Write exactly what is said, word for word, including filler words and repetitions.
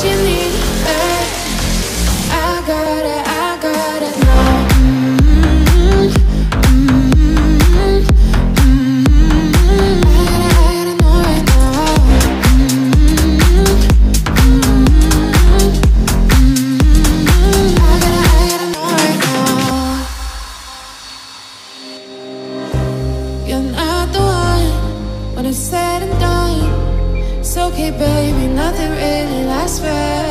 you need, babe. I got it, I got it now. Mm-hmm, mm-hmm, mm-hmm. I gotta, I gotta know right now. Mm-hmm, mm-hmm, mm-hmm. I gotta, I gotta know right now. You're not the one when it's said and done. It's okay, baby, nothing really lasts forever.